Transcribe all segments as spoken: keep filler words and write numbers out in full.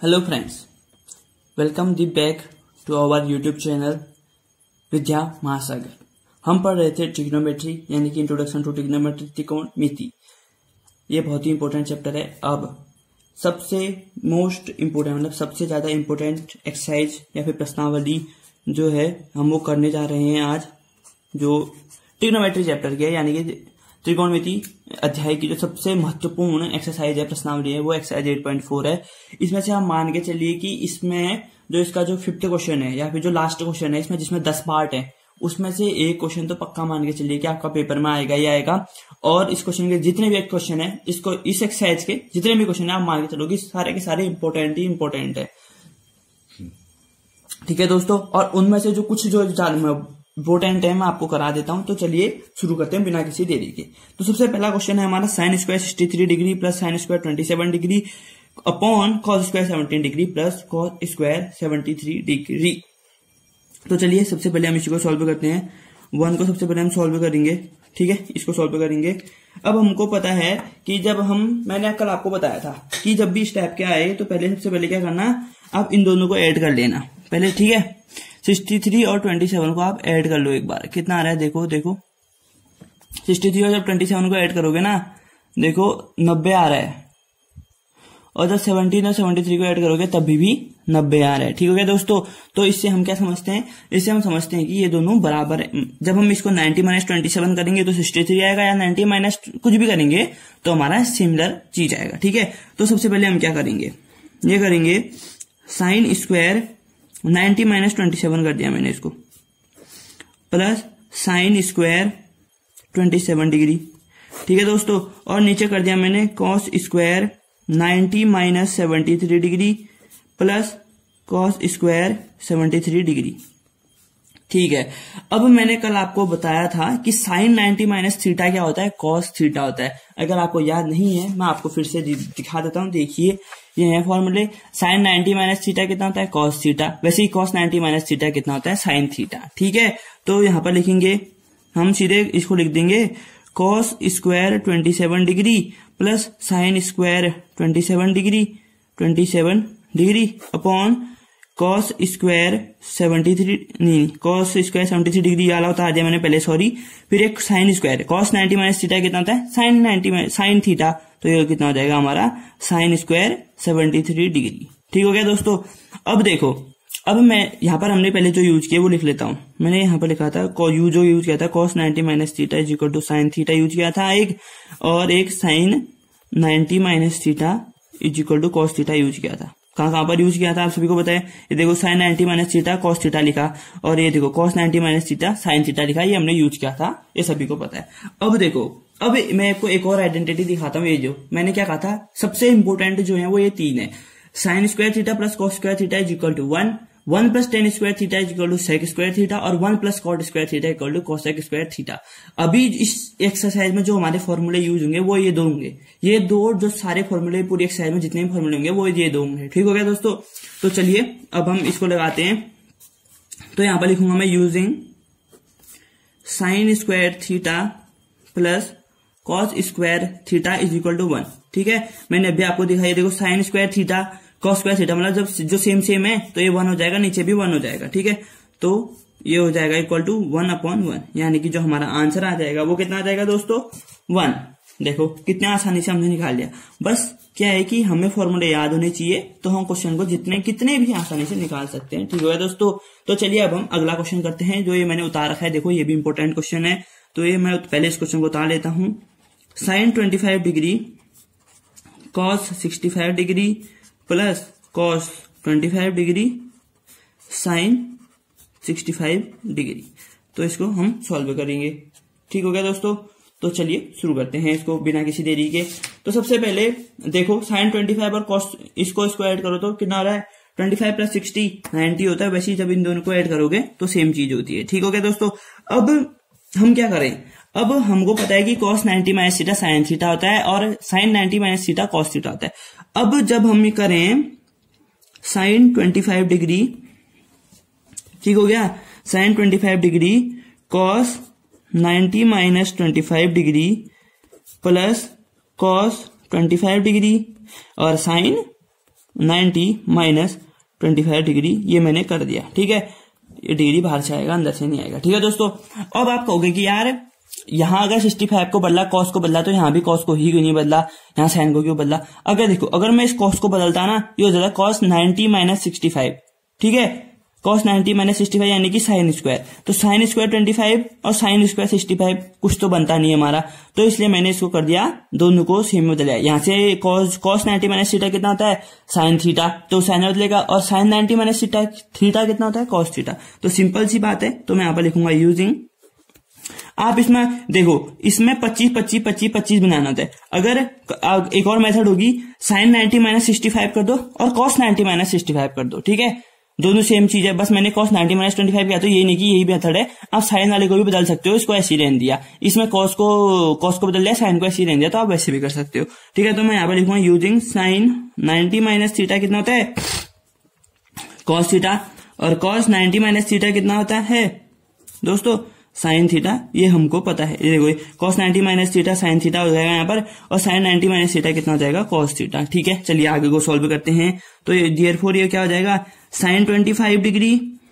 Hello friends, welcome the back to our YouTube channel Vidya Mahasagar. हम पढ़ रहे थे ट्रिग्नोमेट्री यानी कि इंट्रोडक्शन टू ट्रिग्नोमेट्री, त्रिकोणमिति। ये बहुत ही इंपॉर्टेंट चैप्टर है। अब सबसे मोस्ट इम्पोर्टेंट मतलब सबसे ज्यादा इम्पोर्टेंट एक्सरसाइज या फिर प्रश्नावली जो है हम वो करने जा रहे हैं आज, जो ट्रिग्नोमेट्री चैप्टर की है यानी कि त्रिकोणमिति अध्याय की जो सबसे महत्वपूर्ण एक्सरसाइज है, प्रश्नावली है, वो एक्सरसाइज एट पॉइंट फोर है। इसमें से हम मान के चलिए कि इसमें जो इसका जो फिफ्थ क्वेश्चन है या फिर जो लास्ट क्वेश्चन है इसमें जिसमें दस पार्ट है उसमें से एक क्वेश्चन तो पक्का मान के चलिए कि आपका पेपर में आएगा ही आएगा। और इस क्वेश्चन के जितने भी क्वेश्चन है, इसको इस एक्सरसाइज के जितने भी क्वेश्चन है आप मान के चलोगे सारे के सारे इंपॉर्टेंट ही इंपॉर्टेंट है। ठीक है दोस्तों, और उनमें से जो कुछ जो इंपॉर्टेंट है मैं आपको करा देता हूं। तो चलिए शुरू करते हैं बिना किसी देरी के। तो सबसे पहला क्वेश्चन है हमारा sine square sixty three degree plus sine square twenty seven degree upon cos square seventeen degree plus cos square seventy three degree. तो चलिए सबसे पहले हम इसी को सॉल्व करते हैं। वन को सबसे पहले हम सॉल्व करेंगे, ठीक है, इसको सॉल्व करेंगे। अब हमको पता है कि जब हम मैंने कल आपको बताया था कि जब भी इस टाइप के आए तो पहले सबसे पहले क्या करना, आप इन दोनों को ऐड कर लेना पहले, ठीक है। सिक्सटी थ्री और ट्वेंटी सेवन को आप ऐड कर लो एक बार, कितना आ रहा है देखो देखो सिक्सटी थ्री और जब ट्वेंटी सेवन को ऐड करोगे ना देखो नब्बे आ रहा है, और जब सेवनटीन और सेवेंटी थ्री को ऐड करोगे तभी भी नब्बे आ रहा है। ठीक हो गया दोस्तों। तो इससे हम क्या समझते हैं, इससे हम समझते हैं कि ये दोनों बराबर है। जब हम इसको नाइन्टी माइनस ट्वेंटी सेवन करेंगे तो सिक्सटी थ्री आएगा, या नाइन्टी माइनस कुछ भी करेंगे तो हमारा सिमिलर चीज आएगा। ठीक है, तो सबसे पहले हम क्या करेंगे, ये करेंगे sine square ninety minus twenty seven कर दिया मैंने इसको, plus sine square twenty seven degree. ठीक है दोस्तों, और नीचे कर दिया मैंने cos square ninety minus seventy three degree plus cos square seventy three degree. ठीक है, अब मैंने कल आपको बताया था कि साइन नाइन्टी माइनस थीटा क्या होता है, कॉस थीटा होता है। अगर आपको याद नहीं है मैं आपको फिर से दिखा देता हूं, देखिए ये है फॉर्मूले। साइन नाइन्टी माइनस थीटा कितना होता है, कॉस थीटा। वैसे ही कॉस नाइन्टी माइनस थीटा कितना होता है, साइन थीटा। ठीक है, तो यहां पर लिखेंगे हम, सीधे इसको लिख देंगे cos square twenty seven degree plus sine square twenty seven degree twenty seven degree upon cos square seventy three नहीं cos square seventy three degree वाला उतार दिया मैंने पहले, सॉरी। फिर एक sine square, cos ninety minus theta कितना होता है, साइन नाइन्टी साइन थीटा, तो ये कितना हो जाएगा हमारा sine square seventy three degree. ठीक हो गया दोस्तों। अब देखो, अब मैं यहाँ पर हमने पहले जो यूज किया वो लिख लेता हूँ। मैंने यहाँ पर लिखा था यू जो यूज किया था cos ninety minus theta is equal to sine theta use किया था एक, और एक sine ninety minus theta is equal to cos theta use किया था। कहां कहां पर यूज किया था आप सभी को बताया, ये देखो sine ninety minus theta cos theta लिखा, और ये देखो cos ninety minus theta sine theta लिखा, ये हमने यूज किया था, ये सभी को पता है। अब देखो, अब मैं आपको एक और आइडेंटिटी दिखाता हूँ। ये जो मैंने क्या कहा था, सबसे इंपोर्टेंट जो है वो ये तीन है। Sine square theta plus cos square theta is equal to one, one plus tan square theta is equal to sec square theta, और one plus cot square theta equal to cosec square theta. अभी इस exercise में जो हमारे फॉर्मूले use होंगे वो ये दो होंगे, ये दो जो सारे फॉर्मूले पूरी एक्सरसाइज में जितने भी फॉर्मूले होंगे वो ये दो होंगे। ठीक हो गया दोस्तों। तो चलिए अब हम इसको लगाते हैं। तो यहां पर लिखूंगा मैं using sine square theta plus cos square theta is equal to one. ठीक है, मैंने अभी आपको दिखाई, देखो sine square theta cos square theta मतलब जब जो सेम सेम है तो ये वन हो जाएगा, नीचे भी वन हो जाएगा। ठीक है, तो ये हो जाएगा equal to one upon one, यानी कि जो हमारा आंसर आ जाएगा वो कितना आ जाएगा दोस्तों, वन। देखो कितने आसानी से हमने निकाल लिया। बस क्या है कि हमें फॉर्मूले याद होने चाहिए तो हम क्वेश्चन को जितने कितने भी आसानी से निकाल सकते हैं। ठीक है दोस्तों। तो चलिए अब हम अगला क्वेश्चन करते हैं, जो ये मैंने उतार रखा है। देखो ये भी इंपॉर्टेंट क्वेश्चन है, तो ये मैं पहले इस क्वेश्चन को उतार लेता हूं। Sine twenty five degree cos sixty five degree plus cos twenty five degree sine sixty five degree. तो इसको हम सॉल्व करेंगे। ठीक हो गया दोस्तों। तो चलिए शुरू करते हैं इसको बिना किसी देरी के। तो सबसे पहले देखो साइन ट्वेंटी फाइव और कॉस, इसको इसको ऐड करो तो कितना आ रहा है, twenty five plus sixty ninety होता है। वैसे ही जब इन दोनों को ऐड करोगे तो सेम चीज होती है। ठीक हो गया दोस्तों। अब हम क्या करें, अब हमको पता है कि cos ninety minus theta sine theta होता है और sine ninety minus theta cos theta होता है। अब जब हम करें साइन ट्वेंटी फाइव डिग्री, ठीक हो गया, sine twenty five degree cos ninety minus twenty five degree plus cos twenty five degree और sine ninety minus twenty five degree, ये मैंने कर दिया। ठीक है, ये डिग्री बाहर से आएगा, अंदर से नहीं आएगा। ठीक है दोस्तों, अब आप कहोगे कि यार यहाँ अगर सिक्सटी फाइव को बदला, कॉस को बदला, तो यहाँ भी कॉस को ही क्यों नहीं बदला, यहाँ साइन को क्यों बदला। अगर देखो, अगर मैं इस कॉस को बदलता ना, ये हो जाता cos ninety minus sixty five. ठीक है, cos ninety minus sixty five यानी कि साइन स्क्वायर, तो साइन स्क्वायर ट्वेंटी फाइव और साइन स्क्वायर सिक्सटी फाइव, कुछ तो बनता नहीं है हमारा, तो इसलिए मैंने इसको कर दिया, दोनों को सेम में बदला। यहाँ से cos cos ninety minus theta कितना होता है, साइन थीटा, तो साइन में बदलेगा, और sine ninety minus theta theta कितना होता है, कॉस थीटा। तो सिंपल सी बात है, तो मैं यहाँ पर लिखूंगा यूजिंग, आप इसमें देखो, इसमें पच्चीस पच्चीस पच्चीस पच्चीस बनाना होता है। अगर एक और मेथड होगी, sine ninety minus sixty five कर दो और cos ninety minus sixty five कर दो। ठीक है, दोनों सेम चीज है, बस मैंने cos ninety minus twenty five किया, तो ये नहीं कि यही मेथड है, आप साइन वाले को भी बदल सकते हो, इसको ऐसे ही रहने दिया, इसमें कॉस को कॉस को बदल दिया, साइन को ऐसे ही रहने दिया, तो आप वैसे भी कर सकते हो। ठीक है, तो मैं यहाँ पर लिखूंगा using sine ninety minus theta कितना होता है, कॉस थीटा, और कॉस नाइन्टी माइनस थीटा कितना होता है दोस्तों, साइन थीटा। ये हमको पता है, ये देखो cos ninety minus theta sine theta हो जाएगा यहाँ पर, और साइन नाइन्टी माइनस थीटा कितना हो जाएगा, कॉस थीटा। ठीक है, चलिए आगे को सॉल्व करते हैं। तो देयरफॉर ये क्या हो जाएगा, साइन ट्वेंटी फाइव डिग्री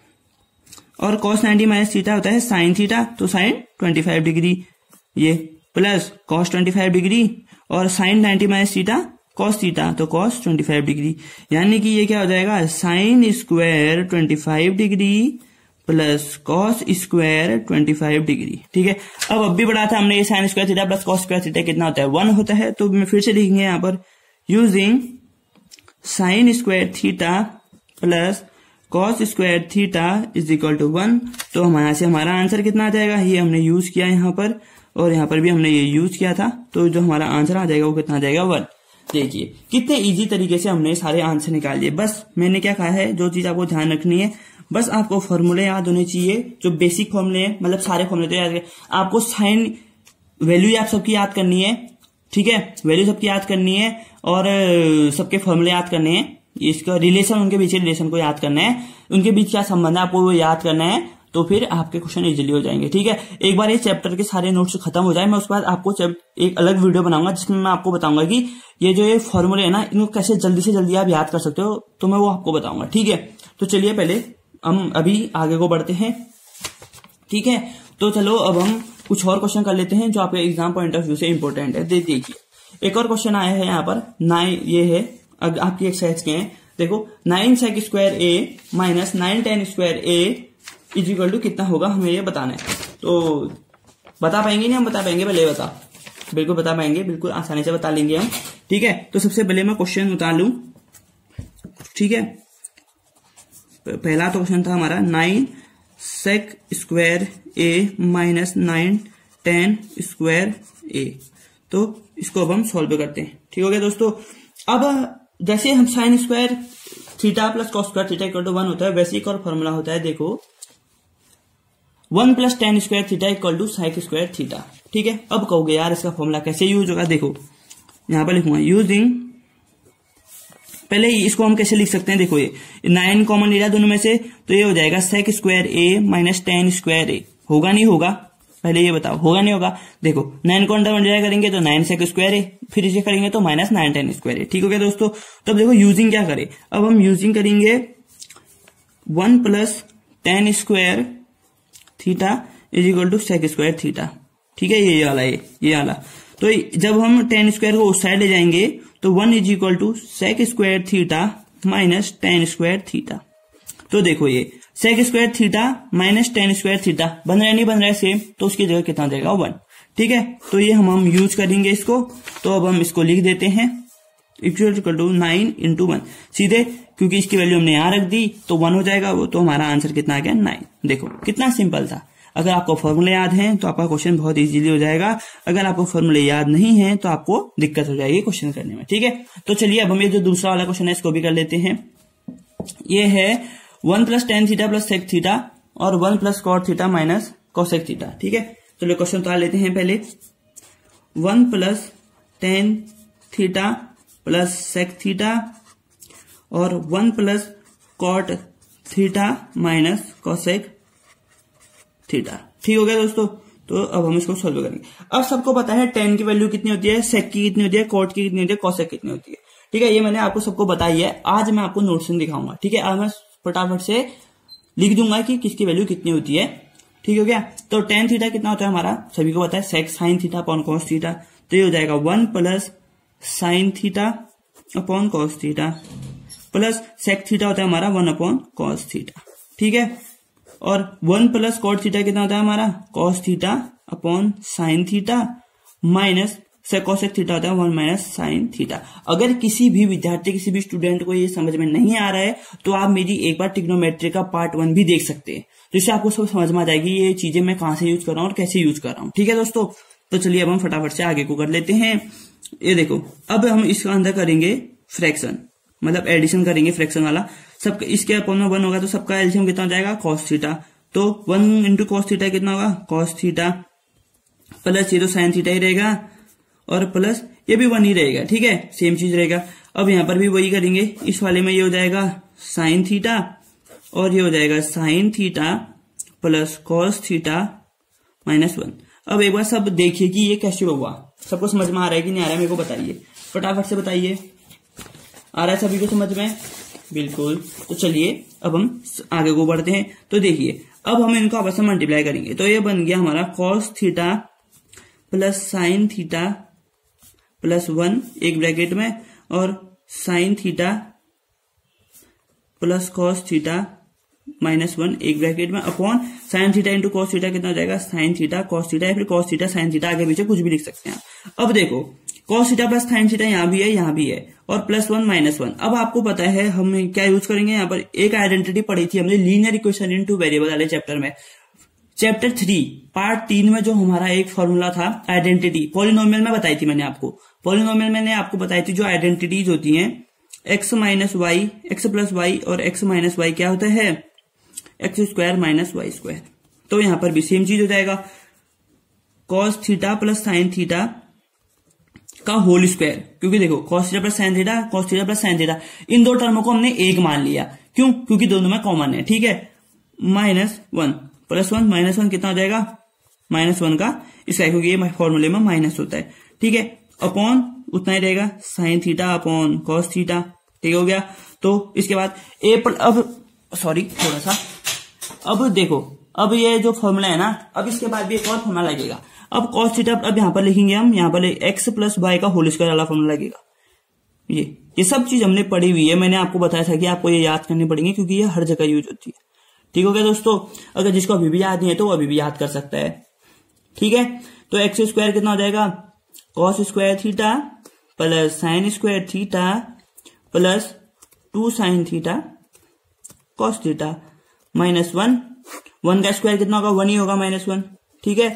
और कॉस नाइन्टी माइनस थीटा होता है साइन थीटा, तो साइन ट्वेंटी फाइव डिग्री, ये plus cos twenty five degree और sine ninety minus theta cos theta, तो कॉस ट्वेंटी फाइव डिग्री, यानी कि ये क्या हो जाएगा, sine square twenty five degree plus cos square twenty five degree. ठीक है, अब अब भी बढ़ा था हमने, ये sine square theta plus cos square theta कितना होता है, वन होता है। तो मैं फिर से लिखेंगे यहाँ पर using sine square theta plus cos square theta is equal to one. तो हमारे से हमारा आंसर कितना आ जाएगा, ये हमने यूज किया यहाँ पर, और यहाँ पर भी हमने ये यूज किया था, तो जो हमारा आंसर आ जाएगा वो कितना आ जाएगा, वन। देखिए कितने इजी तरीके से हमने सारे आंसर निकाल लिए। बस मैंने क्या कहा है, जो चीज आपको ध्यान रखनी है, बस आपको फॉर्मूले याद होने चाहिए, जो बेसिक फॉर्मूले हैं, मतलब सारे फॉर्मूले तो याद, आपको साइन वैल्यू आप सबकी याद करनी है। ठीक है, वैल्यू सबकी याद करनी है, और सबके फॉर्मूले याद करने हैं, इसका रिलेशन, उनके बीच रिलेशन को याद करना है, उनके बीच क्या संबंध है आपको वो याद करना है, तो फिर आपके क्वेश्चन इजीली हो जाएंगे। ठीक है, एक बार ये चैप्टर के सारे नोट्स खत्म हो जाए, मैं उसके बाद आपको एक अलग वीडियो बनाऊंगा जिसमें मैं आपको बताऊंगा कि ये जो ये फॉर्मूले है ना, इनको कैसे जल्दी से जल्दी आप याद कर सकते हो, तो मैं वो आपको बताऊंगा। ठीक है, तो चलिए पहले हम अभी आगे को बढ़ते हैं। ठीक है, तो चलो अब हम कुछ और क्वेश्चन कर लेते हैं जो आपके एग्जाम पॉइंट ऑफ व्यू से इंपॉर्टेंट है। देखिए एक और क्वेश्चन आया है यहाँ पर, नाइन, ये है अब आपकी एक्सरसाइज के हैं, देखो nine sec square A minus nine tan square A is equal to कितना होगा, हमें ये बताना है। तो बता पाएंगे नहीं हम, बता पाएंगे, पहले बता, बिल्कुल बता पाएंगे, बिल्कुल आसानी से बता लेंगे हम। ठीक है, तो सबसे पहले मैं क्वेश्चन उतार लूं। ठीक है, पहला तो क्वेश्चन था हमारा nine sec square A minus nine tan square A, तो इसको अब हम सॉल्व करते हैं। ठीक हो गया दोस्तों। अब जैसे हम sine square theta plus cos square theta equal to one होता है, वैसे एक और फॉर्मूला होता है, देखो one plus tan square theta equal to sec square theta. ठीक है, अब कहोगे यार इसका फॉर्मूला कैसे यूज होगा, देखो यहां पर लिखूंगा यूजिंग, पहले इसको हम कैसे लिख सकते हैं, देखो ये नाइन कॉमन ले रहा है दोनों में से, तो ये हो जाएगा sec square A minus tan square A, होगा नहीं होगा, पहले ये बताओ, होगा नहीं होगा। देखो नाइन को अंडर मल्टीप्लाई करेंगे तो नाइन सेक स्क्वायर ए, फिर इसे करेंगे तो minus nine tan square A. ठीक हो गया दोस्तों। तो अब देखो यूजिंग क्या करें, अब हम यूजिंग करेंगे one plus tan square theta is equal to sec square theta. ठीक है, ये वाला ये ये वाला, तो जब हम टेन स्क्वायर को उस साइड ले जाएंगे तो one is equal to sec square theta minus tan square theta. तो देखो ये sec square theta minus tan square theta बन रहा है, नहीं बन रहा है सेम, तो उसकी जगह कितना देगा, वन। ठीक है, तो ये हम हम यूज करेंगे इसको, तो अब हम इसको लिख देते हैं equal to nine into one सीधे, क्योंकि इसकी वैल्यू हमने यहां रख दी तो वन हो जाएगा वो, तो हमारा आंसर कितना आ गया, नाइन। देखो कितना सिंपल था। अगर आपको फॉर्मूले याद हैं तो आपका क्वेश्चन बहुत इजीली हो जाएगा, अगर आपको फॉर्मूले याद नहीं है तो आपको दिक्कत हो जाएगी क्वेश्चन करने में। ठीक है, तो चलिए अब हम ये जो दूसरा वाला क्वेश्चन है इसको भी कर लेते हैं। ये है one plus tan theta plus sec theta और one plus cot theta minus cosec theta. ठीक है, चलिए क्वेश्चन उतार लेते हैं। पहले one plus tan theta plus sec theta और one plus cot theta minus cosec theta. ठीक हो गया दोस्तों। तो अब हम इसको सॉल्व करेंगे। अब सबको पता है टेन की वैल्यू कितनी होती है, सेक की कितनी होती है, कॉट की कितनी होती है, कोसेक कितनी होती है। ठीक है, ये मैंने आपको सबको बताई है। आज मैं आपको नोटेशन दिखाऊंगा। ठीक है, आज मैं फटाफट से लिख दूंगा कि किसकी वैल्यू कितनी होती है। ठीक हो गया। तो टेन थीटा कितना होता है हमारा, सभी को पता है, sec sine theta upon cos theta. तो ये हो जाएगा one plus sine theta upon cos theta plus sec theta होता है हमारा वन अपॉन कॉस थीटा। ठीक है, और वन प्लस कॉट थीटा कितना होता है हमारा, cos theta upon sine theta minus cosec theta होता है वन माइनस साइन थीटा। अगर किसी भी विद्यार्थी किसी भी स्टूडेंट को ये समझ में नहीं आ रहा है तो आप मेरी एक बार ट्रिग्नोमेट्री का पार्ट वन भी देख सकते हैं, जिससे आपको सब समझ में आ जाएगी ये चीजें मैं कहां से यूज कर रहा हूं और कैसे यूज कर रहा हूं। ठीक है दोस्तों, तो चलिए अब हम फटाफट से आगे को कर लेते हैं। ये देखो, अब हम इसका अंदर करेंगे फ्रैक्शन, मतलब एडिशन करेंगे फ्रैक्शन वाला। सब इसके अपॉन में वन होगा तो सबका एलसीएम कितना हो जाएगा, कॉस थीटा। तो वन इंटू कॉस थीटा कितना होगा, कॉस थीटा प्लस ये तो साइन थीटा ही रहेगा और प्लस ये भी वन ही रहेगा। ठीक है, सेम चीज रहेगा। अब यहां पर भी वही करेंगे। इस वाले में ये हो जाएगा साइन थीटा और ये हो जाएगा sine theta plus cos theta minus one. अब एक बार सब देखिए कि ये कैसे हुआ, सबको समझ में आ रहा है कि नहीं आ रहा है, मेरे को बताइए, फटाफट से बताइए। आ रहा है सभी को समझ में? बिल्कुल। तो चलिए अब हम आगे को बढ़ते हैं। तो देखिए, अब हम इनको आपस में मल्टीप्लाई करेंगे। तो ये बन गया हमारा cos theta plus sine theta plus one एक ब्रैकेट में और sine theta plus cos theta minus one एक ब्रैकेट में upon sine theta into cos theta कितना हो जाएगा, साइन थीटा कॉस थीटा या फिर कॉस थीटा साइन थीटा, आगे पीछे कुछ भी लिख सकते हैं। अब देखो, cos theta plus sine theta यहाँ भी है यहाँ भी है और प्लस वन माइनस वन। अब आपको पता है हम क्या यूज करेंगे, यहाँ पर एक आइडेंटिटी पढ़ी थी हमने linear equation in two variable वाले चैप्टर में, चैप्टर थ्री पार्ट तीन में, जो हमारा एक फॉर्मूला था आइडेंटिटी पॉलिनोमियल में बताई थी मैंने आपको। पॉलिनोमियल मैंने आपको बताई थी जो आइडेंटिटीज होती हैं x minus y, x plus y और एक्स माइनस वाई क्या होता है, x square minus y square. तो यहां पर भी सेम चीज हो जाएगा, cos theta plus sine theta का होल स्क्वायर, क्योंकि देखो cos theta plus sine theta, cos theta plus sine theta, इन दो टर्मों को हमने एक मान लिया। क्यों? क्योंकि दोनों में कॉमन है। ठीक है, minus one plus one minus one कितना हो जाएगा, माइनस वन का इसका, क्योंकि ये फॉर्मूले में माइनस होता है। ठीक है, अपॉन उतना ही रहेगा sine theta upon cos theta. ठीक हो गया। तो इसके बाद ए पर, अब सॉरी थोड़ा सा, अब देखो, अब ये जो फॉर्मूला है ना, अब इसके बाद भी एक और फॉर्मूला लगेगा। अब कॉस थीटा अब यहां पर लिखेंगे हम, यहां पर एक्स प्लस वाई का होल स्क्वायर वाला फॉर्मूला लगेगा। ये ये सब चीज हमने पढ़ी हुई है, मैंने आपको बताया था कि आपको ये याद करनी पड़ेगी क्योंकि ये हर जगह यूज होती है। ठीक हो गया दोस्तों, अगर जिसको अभी भी याद नहीं है तो वो अभी भी याद कर सकता है। ठीक है, तो एक्स स्क्वायर कितना हो जाएगा, cos square theta plus sine square theta plus two sine theta cos theta minus one, one का स्क्वायर कितना होगा, वन ही होगा माइनस वन। ठीक है,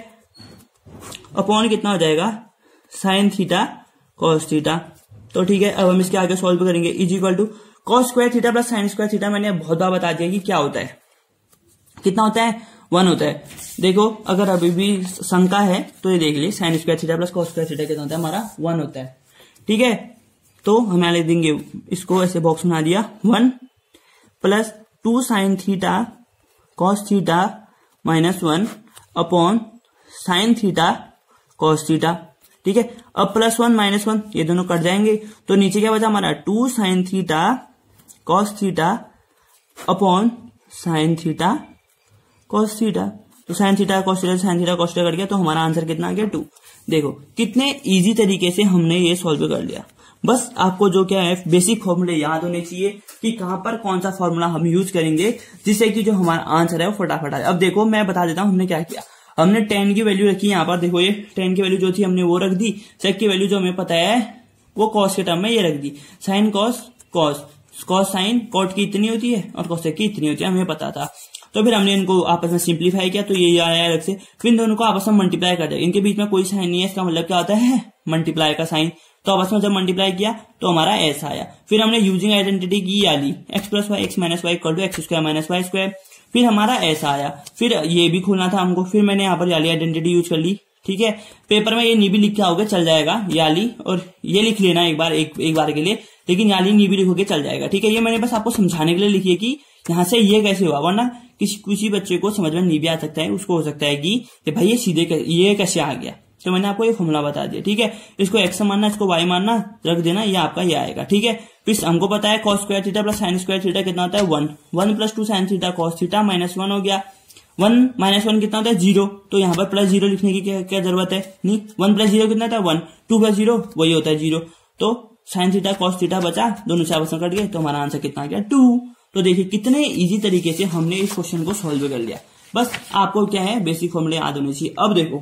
अपॉन कितना हो जाएगा, साइन थीटा कॉस थीटा। तो ठीक है, अब हम इसके आगे सॉल्व करेंगे। Is equal to cos square theta plus sine square theta, मैंने बहुत बार बता दिया कि क्या होता है, कितना होता है, वन होता है। देखो, अगर अभी भी शंका है तो ये देख ली, sine square theta plus cos square theta कितना होता है, हमारा वन होता है। ठीक है, तो हम यहां लिख देंगे, इसको ऐसे बॉक्स बना दिया, one plus two sine theta cos theta minus one upon sine theta cos theta. ठीक है, अब प्लस वन माइनस वन ये दोनों कट जाएंगे, तो नीचे क्या बचा हमारा, two sine theta cos theta upon sine theta cos theta. तो sine theta cos theta sine theta cos theta cut गया, तो हमारा आंसर कितना आ गया, टू। देखो कितने इजी तरीके से हमने ये सॉल्व कर लिया। बस आपको जो क्या है, बेसिक फॉर्मूले याद होने चाहिए कि कहां पर कौन सा फॉर्मूला हम यूज करेंगे जिससे कि जो हमारा आंसर है वो फटाफट आए। अब देखो मैं बता देता हूं हमने क्या किया। हमने टेन की वैल्यू रखी यहाँ पर, देखो ये टेन की वैल्यू जो थी हमने वो रख दी, सेक की वैल्यू जो हमें पता है वो कॉस के टर्म में ये रख दी, sine cos cos cos sine cot की इतनी होती है और कॉसेक की इतनी होती है, हमें पता था। तो फिर हमने इनको आपस में सिंप्लीफाई किया, तो ये आया अलग से, फिर इन दोनों को आपस में मल्टीप्लाई कर दिया। इनके बीच में कोई साइन नहीं है, इसका मतलब क्या होता है, मल्टीप्लाई का साइन। तो आपस में जब मल्टीप्लाई किया तो हमारा ऐसा आया। फिर हमने यूजिंग आइडेंटिटी की याली, x plus y x minus y equal to x square minus y square, फिर हमारा ऐसा आया। फिर ये भी खोलना था हमको, फिर मैंने यहाँ पर याली आइडेंटिटी यूज कर ली। ठीक है, पेपर में ये नी भी लिख के आओगे चल जाएगा, याली, और ये लिख लेना एक बार एक, एक बार के लिए, लेकिन याली नी भी लिखोगे चल जाएगा। ठीक है, ये मैंने बस आपको समझाने के लिए लिखी है कि यहाँ से ये कैसे हुआ, वरना किसी किसी बच्चे को समझ में नहीं भी आ सकता है, उसको हो सकता है कि भाई ये सीधे ये कैसे आ गया। तो मैंने आपको ये फॉर्मूला बता दिया, ठीक है। इसको एक्स मानना, इसको वाई मानना, रख देना, ये आपका ये आएगा, ठीक है। फिर हमको पता है cos square theta plus sine square theta कितना होता है one, one plus two sine theta cos theta minus one हो गया, वन माइनस वन कितना होता है जीरो, तो यहाँ पर प्लस जीरो लिखने की क्या, क्या जरूरत है, नहीं, वन प्लस जीरो कितना था वन, टू प्लस जीरो वही होता है जीरो, तो साइन थीटा कॉस थीटा बचा, दोनों से आपस में कट गए, तो हमारा आंसर कितना आ गया टू। तो देखिए कितने इजी तरीके से हमने इस क्वेश्चन को सॉल्व कर लिया। बस आपको क्या है, बेसिक फॉर्मूले याद होने चाहिए। अब देखो,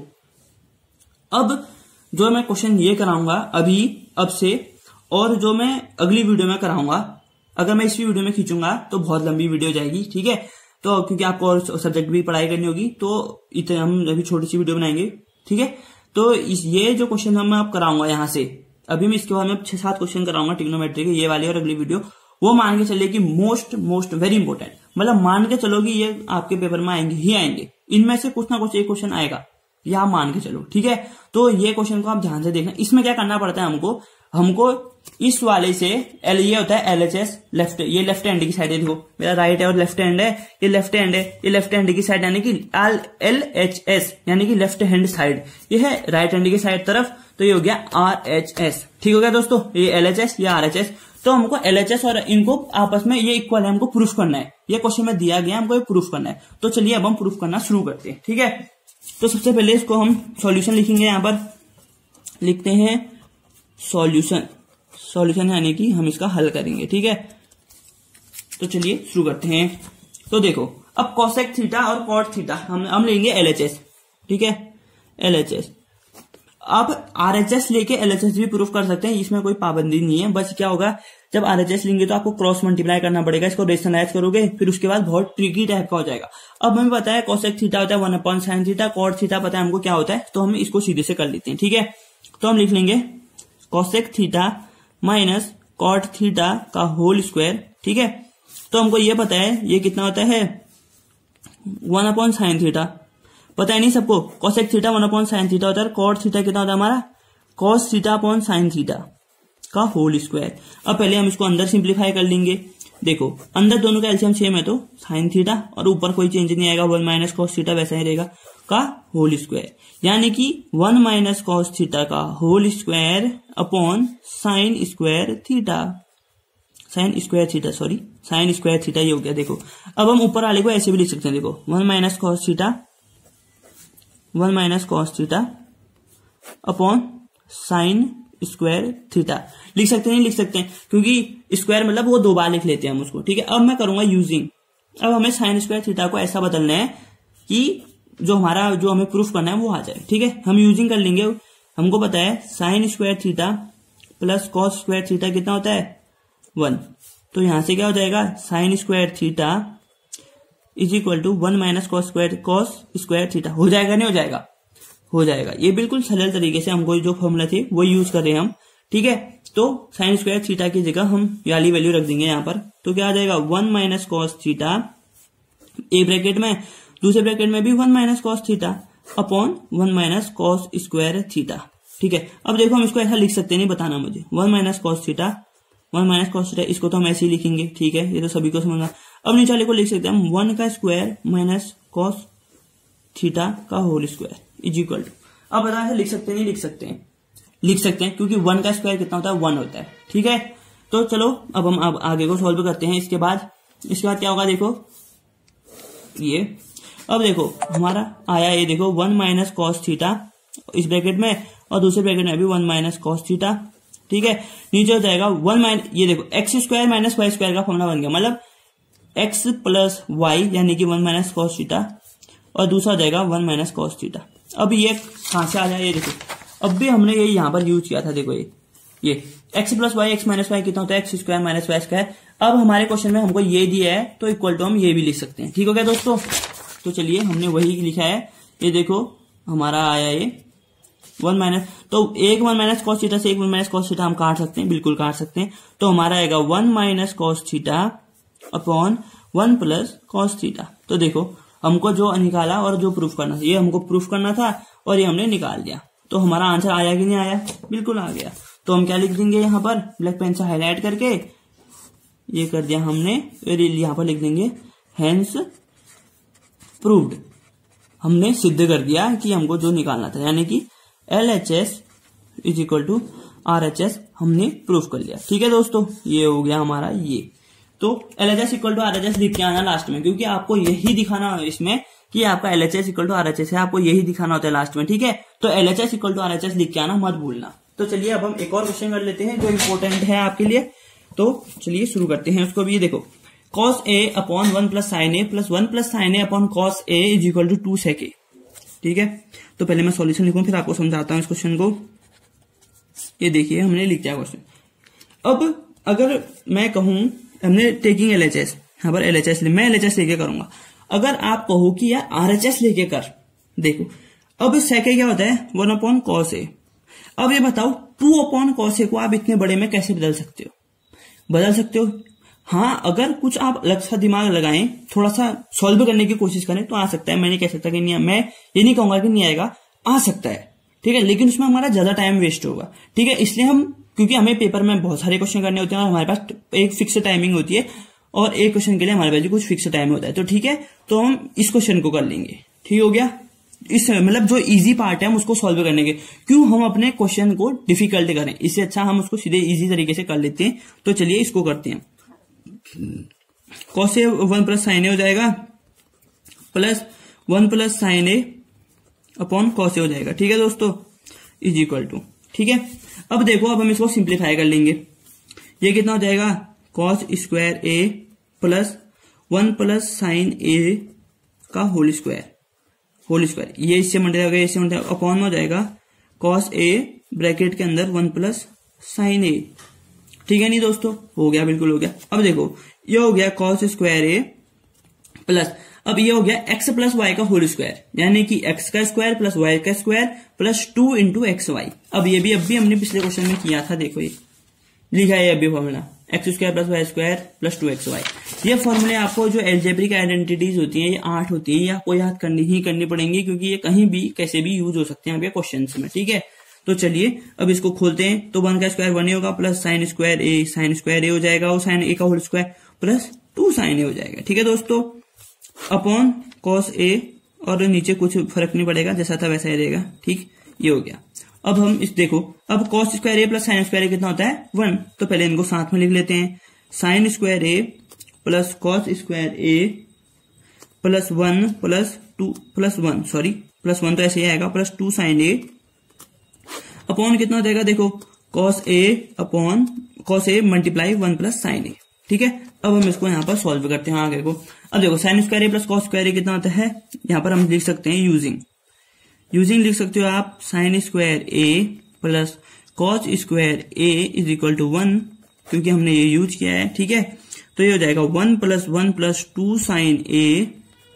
अब जो मैं क्वेश्चन ये कराऊंगा अभी अब से, और जो मैं अगली वीडियो में कराऊंगा, अगर मैं इसी वीडियो में खींचूंगा तो बहुत लंबी वीडियो जाएगी, ठीक है। तो क्योंकि आपको और सब्जेक्ट भी पढ़ाई करनी होगी, तो इतने हम अभी छोटी सी वीडियो बनाएंगे, ठीक है। तो इस ये जो क्वेश्चन हम आप कराऊंगा यहाँ से, अभी मैं इसके बाद में छह सात क्वेश्चन कराऊंगा ट्रिग्नोमेट्री के, ये वाली और अगली वीडियो, वो मान के चलिए कि मोस्ट मोस्ट वेरी इंपॉर्टेंट, मतलब मान के चलो कि ये आपके पेपर में आएंगे ही आएंगे, इनमें से कुछ ना कुछ एक क्वेश्चन आएगा, या आप मान के चलो, ठीक है। तो ये क्वेश्चन को आप ध्यान से देखना। इसमें क्या करना पड़ता है हमको, हमको इस वाले से एल, ये होता है एल एच एस लेफ्ट, ये लेफ्ट हैंड की साइड है, देखो मेरा राइट है और लेफ्ट हैंड है, ये लेफ्ट हैंड है, ये लेफ्ट हैंड की साइड यानी कि एल एच एस यानी कि लेफ्ट हैंड साइड, ये है राइट हैंड की साइड तरफ, तो ये हो गया आर एच एस, ठीक हो गया दोस्तों। ये एल एच एस, ये आर एच एस, तो हमको एल एच एस और इनको आपस में ये इक्वल है, हमको प्रूफ करना है, ये क्वेश्चन में दिया गया, हमको ये प्रूफ करना है। तो चलिए अब हम प्रूफ करना शुरू करते हैं, ठीक है। तो सबसे पहले इसको हम सॉल्यूशन लिखेंगे, यहां पर लिखते हैं सॉल्यूशन, सॉल्यूशन यानी कि हम इसका हल करेंगे, ठीक है। तो चलिए शुरू करते हैं। तो देखो, अब कोसेक थीटा और कॉट थीटा हम हम लेंगे एल एच एस, ठीक है, एल एच एस। अब आर एच एस लेके एल एच एस भी प्रूफ कर सकते हैं, इसमें कोई पाबंदी नहीं है। बस क्या होगा, जब आर एच एस लेंगे तो आपको क्रॉस मल्टीप्लाई करना पड़ेगा, इसको रेशनलाइज करोगे, फिर उसके बाद बहुत ट्रिकी टाइप का हो जाएगा। अब हमें पता है कोसेक थीटा होता है one upon sine theta, cot theta पता है हमको क्या होता है, तो हम इसको सीधे से कर लेते हैं, ठीक है। तो हम लिख लेंगे cosec theta minus cot theta का होल स्क्वायर, ठीक है। तो हमको ये पता है ये कितना होता है वन अपॉन साइन थीटा, पता है नहीं सबको, cosec theta one upon sine theta होता है, कॉट थीटा कितना होता है हमारा cos theta upon sine theta का होल स्क्वायर। अब पहले हम इसको अंदर सिंप्लीफाई कर लेंगे, देखो अंदर दोनों का एलसीएम सेम है तो साइन थीटा, और ऊपर कोई चेंज नहीं आएगा, वन माइनस कॉस थीटा वैसा ही रहेगा, का होल स्क्वायर, यानी कि वन माइनस कॉस थीटा का whole square upon sine square theta, sine square theta sorry sine square theta, ये हो गया। देखो अब हम ऊपर वाले को ऐसे भी लिख सकते हैं, देखो one minus cos theta, one minus cos theta upon sine square theta लिख सकते हैं, नहीं लिख सकते हैं, क्योंकि स्क्वायर मतलब वो दो बार लिख लेते हैं हम उसको, ठीक है। अब मैं करूंगा यूजिंग, अब हमें साइन स्क्वायर थीटा को ऐसा बदलना है कि जो हमारा जो हमें प्रूफ करना है वो आ जाए, ठीक है। हम यूजिंग कर लेंगे, हमको पता है sine square theta plus cos square theta कितना होता है वन, तो यहां से क्या हो जाएगा sine square theta is equal to one minus cos square cos square theta, हो जाएगा नहीं हो जाएगा, हो जाएगा। ये बिल्कुल सरल तरीके से हमको जो फॉर्मूला थे वो यूज कर रहे हैं हम, ठीक है। तो साइन स्क्वायर थीटा की जगह हम वाली वैल्यू रख देंगे यहाँ पर, तो क्या आ जाएगा वन माइनस कॉस थीटा, ए ब्रैकेट में, दूसरे ब्रैकेट में भी one minus cos theta upon one minus cos square theta, ठीक है। अब देखो हम इसको ऐसा लिख सकते नहीं, बताना मुझे, one minus cos theta, one minus cos theta, इसको तो हम ऐसे ही लिखेंगे, ठीक है, ये तो सभी को समझना। अब नीचे वाले को लिख सकते हैं हम वन का स्क्वायर माइनस कॉस थीटा का whole square is equal to, अब बता लिख सकते हैं नहीं लिख सकते हैं, लिख सकते हैं, क्योंकि वन का स्क्वायर कितना होता है वन होता है, ठीक है। तो चलो अब हम अब आगे को सॉल्व करते हैं। इसके बाद इसके बाद क्या होगा, देखो ये, अब देखो हमारा आया ये, देखो वन माइनस कॉस थीटा इस ब्रैकेट में, और दूसरे ब्रैकेट में भी वन माइनस कॉस थीटा, ठीक है। नीचे हो जाएगा वन माइनस, ये देखो x square minus y square का फॉर्मूला बन गया, मतलब एक्स प्लस वाई यानी कि वन माइनस कॉस थीटा, और दूसरा हो जाएगा वन माइनस कॉस थीटा। अब ये कहां से आ जाए, ये देखो अब भी हमने ये यहां पर यूज किया था, देखो ये ये x plus y, x minus y कितना होता है x square minus y square. अब हमारे क्वेश्चन में हमको ये दिया है तो इक्वल टू हम ये भी लिख सकते हैं, ठीक हो गया दोस्तों। तो चलिए हमने वही लिखा है, ये देखो हमारा आया ये वन माइनस, तो एक वन माइनस कॉस थीटा से एक वन माइनस कॉस थीटा हम काट सकते हैं, बिल्कुल काट सकते हैं। तो हमारा आएगा one minus cos theta upon one plus cos theta. तो देखो हमको जो निकाला और जो प्रूफ करना था, ये हमको प्रूफ करना था और ये हमने निकाल दिया, तो हमारा आंसर आया कि नहीं आया, बिल्कुल आ गया। तो हम क्या लिख देंगे यहाँ पर, ब्लैक पेन से हाईलाइट करके ये कर दिया हमने, यहाँ पर लिख देंगे हेंस प्रूव्ड, हमने सिद्ध कर दिया कि हमको जो निकालना था, यानी कि L H S is equal to R H S हमने प्रूफ कर लिया। ठीक है दोस्तों, ये हो गया हमारा ये। तो L H S equal to R H S लिख के आना लास्ट में, क्योंकि आपको यही दिखाना है इसमें कि आपका L H S equal to R H S है, आपको यही दिखाना होता है लास्ट में। ठीक है, तो L H S equal to R H S लिख के आना, मत भूलना। तो चलिए अब हम एक और क्वेश्चन कर लेते हैं जो इंपॉर्टेंट है आपके लिए। तो चलिए शुरू करते हैं उसको भी। देखो, cos A upon one plus sine A plus one plus sine A upon cos A is equal to two sec A. ठीक है, तो पहले मैं सॉल्यूशन लिखूं फिर आपको समझाता हूं इस क्वेश्चन को। ये देखिए हमने लिख दिया क्वेश्चन। अब अगर मैं कहूं, हमने टेकिंग एल एच एस, यहाँ पर एल एच एस मैं एल एच एस लेके करूंगा। अगर आप कहो कि यार आर एच एस लेके कर, देखो अब सेक ए क्या होता है, वन अपॉन कॉस ए। अब ये बताओ टू अपॉन कॉस ए को आप इतने बड़े में कैसे बदल सकते हो? बदल सकते हो, हाँ, अगर कुछ आप अलग सा दिमाग लगाएं, थोड़ा सा सॉल्व करने की कोशिश करें तो आ सकता है। मैं नहीं कह सकता कि नहीं, मैं ये नहीं कहूंगा कि नहीं आएगा, आ सकता है। ठीक है, लेकिन उसमें हमारा ज्यादा टाइम वेस्ट होगा। ठीक है, इसलिए हम, क्योंकि हमें पेपर में बहुत सारे क्वेश्चन करने होते हैं और हमारे पास एक फिक्स टाइमिंग होती है और एक क्वेश्चन के लिए हमारे पास भी कुछ फिक्स टाइम होता है। तो ठीक है, तो हम इस क्वेश्चन को कर लेंगे। ठीक हो गया, इस मतलब जो इजी पार्ट है हम उसको सॉल्व करने के, क्यों हम अपने क्वेश्चन को डिफिकल्ट करें, इससे अच्छा हम उसको सीधे इजी तरीके से कर लेते हैं। तो चलिए इसको करते हैं। Cos A one plus sine A हो जाएगा plus one plus sine A upon cos A हो जाएगा। ठीक है दोस्तों, इज इक्वल टू, ठीक है। अब देखो, अब हम इसको सिंप्लीफाई कर लेंगे। ये कितना हो जाएगा, cos square A plus one plus sine A का होल स्क्वायर, होल स्क्वायर, ये इससे मल्टीप्लाई होगा, इससे मल्टीप्लाई अपॉन हो जाएगा कॉस ए ब्रैकेट के अंदर वन प्लस साइन ए। ठीक है नहीं दोस्तों, हो गया, बिल्कुल हो गया। अब देखो, ये हो गया कॉस स्क्वायर ए प्लस, अब ये हो गया एक्स प्लस वाई का होल स्क्वायर, यानी कि एक्स का स्क्वायर प्लस वाई का square plus two into x y. अब ये भी अब भी हमने पिछले क्वेश्चन में किया था, देखो ये लिखा है अभी formula, x square plus y square plus two x y. ये फॉर्मूले आपको जो एल्जेब्रिक आइडेंटिटीज होती हैं, ये आठ होती है, ये आपको याद करनी ही करनी पड़ेंगी, क्योंकि ये कहीं भी कैसे भी यूज हो सकते हैं आपके क्वेश्चन में। ठीक है, तो चलिए अब इसको खोलते हैं। तो वन का स्क्वायर वन ही होगा plus sine square A, sine square A हो जाएगा और साइन ए का whole square plus two sine A हो जाएगा। ठीक है दोस्तों, अपॉन कॉस ए, और नीचे कुछ फर्क नहीं पड़ेगा, जैसा था वैसा ही रहेगा। ठीक, ये हो गया। अब हम इस देखो, अब cos square A plus sine square A कितना होता है, वन। तो पहले इनको साथ में लिख लेते हैं, sine square A plus cos square A plus one plus two plus one sorry plus one तो ऐसे ही आएगा, plus two sine A upon कितना हो जाएगा, देखो cos A upon cos A multiply one plus sine A. ठीक है, अब हम इसको यहाँ पर सॉल्व करते हैं आगे को। अब देखो, sine square A plus cos square A कितना होता है, यहाँ पर हम लिख सकते हैं यूजिंग यूजिंग लिख सकते हो आप, sine square A plus cos square A is equal to one, क्योंकि हमने ये यूज किया है। ठीक है, तो ये हो जाएगा one plus one plus two sine A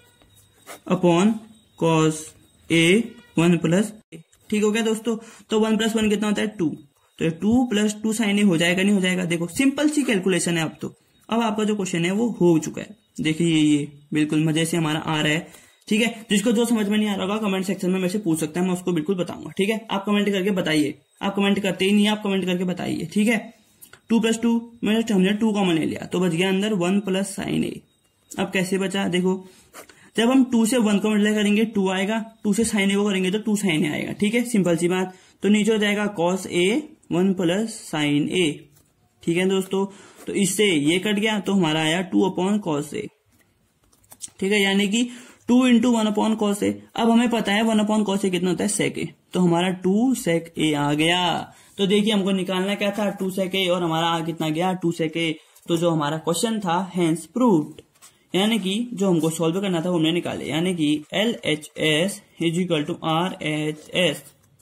upon cos A one plus A. ठीक हो गया दोस्तों, तो वन प्लस वन कितना होता है, टू, तो two plus two sine A हो जाएगा, नहीं हो जाएगा। देखो सिंपल सी कैलकुलेशन है। अब तो अब आपका जो क्वेश्चन है वो हो चुका है, देखिए ये ये बिल्कुल मजे से हमारा आ रहा है। ठीक है, जिसको जो समझ में नहीं आ रहा होगा कमेंट सेक्शन में मेरे से पूछ सकता है, मैं उसको बिल्कुल बताऊंगा। ठीक है, आप कमेंट करके बताइए, आप कमेंट करते ही नहीं, आप कमेंट करके बताइए। ठीक है, टू प्लस टू मैंने हमने टू कॉमन ले लिया, तो बच गया अंदर वन प्लस साइन ए। अब कैसे बचा, देखो जब हम टू से वन को मल्टीप्लाई करेंगे टू आएगा, टू से साइन ए को करेंगे तो टू साइन ए आएगा। ठीक है, सिंपल सी बात। तो नीचे हो जाएगा cos A one plus sine A. ठीक है दोस्तों, तो इससे ये कट गया, तो हमारा आया टू अपॉन कॉस ए। ठीक है, यानी कि two into one upon cos A. अब हमें पता है वन अपॉन कॉस ए कितना होता है, सेक ए, तो हमारा टू सेक ए आ गया। तो देखिए हमको निकालना क्या था, टू सेक ए, और हमारा आ कितना गया, टू सेक ए। तो जो हमारा क्वेश्चन था हेंस प्रूव्ड, यानी कि जो हमको सॉल्व करना था वो हमने निकाले, यानी कि L H S is equal to R H S,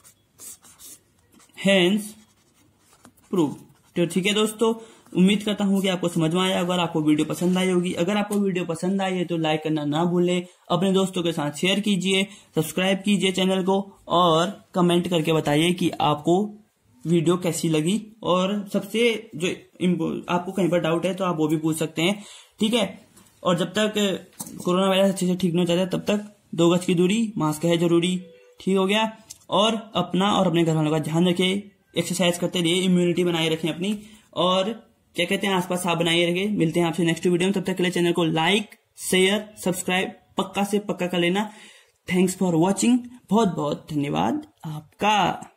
hence proved. तो ठीक है दोस्तों, उम्मीद करता हूं कि आपको समझ में आया। अगर आपको वीडियो पसंद आई होगी, अगर आपको वीडियो पसंद आई है तो लाइक करना ना भूलें, अपने दोस्तों के साथ शेयर कीजिए, सब्सक्राइब कीजिए चैनल को, और कमेंट करके बताइए कि आपको वीडियो कैसी लगी। और सबसे जो आपको कहीं पर डाउट है तो आप वो भी पूछ सकते हैं। ठीक है, और जब तक कोरोना वायरस अच्छे से ठीक नहीं हो जाता तब तक दो गज की दूरी, मास्क है जरूरी। ठीक हो गया, और अपना और अपने घर वालों का ध्यान रखें, एक्सरसाइज करते रहिए, इम्यूनिटी बनाए रखें अपनी, और क्या कहते हैं आसपास साफ बनाए रखें। मिलते हैं आपसे नेक्स्ट वीडियो में, तब तक के लिए चैनल को लाइक शेयर सब्सक्राइब पक्का से पक्का कर लेना। थैंक्स फॉर वॉचिंग, बहुत बहुत धन्यवाद आपका